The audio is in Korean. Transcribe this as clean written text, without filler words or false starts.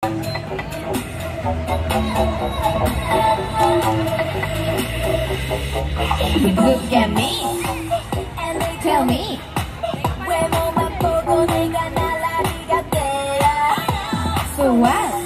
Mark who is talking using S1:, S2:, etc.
S1: Look at me and they tell me 외모만 보고 내가 날라리가 돼야 So what?